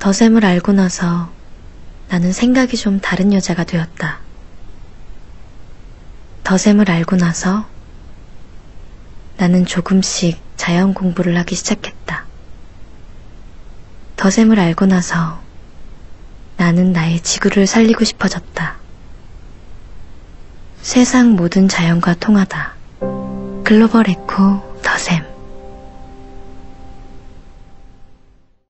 덧셈을 알고 나서 나는 생각이 좀 다른 여자가 되었다. 덧셈을 알고 나서 나는 조금씩 자연 공부를 하기 시작했다. 덧셈을 알고 나서 나는 나의 지구를 살리고 싶어졌다. 세상 모든 자연과 통하다. 글로벌 에코 덧셈.